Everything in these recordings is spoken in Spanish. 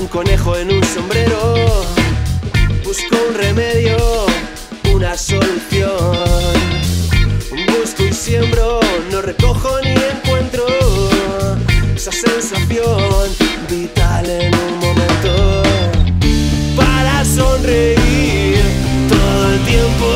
un conejo en un sombrero. Busco un remedio, una solución. Busco y siembro, no recojo ni encuentro esa sensación vital en un momento para sonreír todo el tiempo.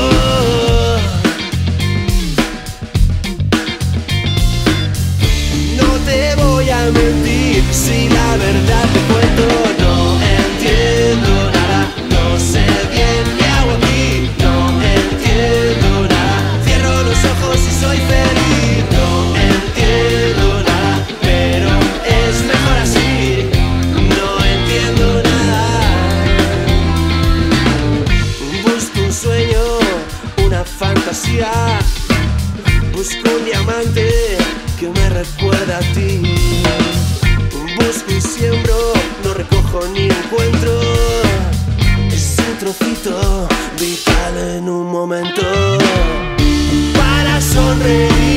No te voy a mentir si la verdad te cuento. No entiendo nada, no sé bien qué hago aquí. No entiendo nada, cierro los ojos y soy feliz. No entiendo nada, pero es mejor así. No entiendo nada. Busco un sueño, una fantasía. Busco un diamante que me recuerda a ti. Busco y siembro, no recojo ni encuentro ese trocito vital en un momento para sonreír.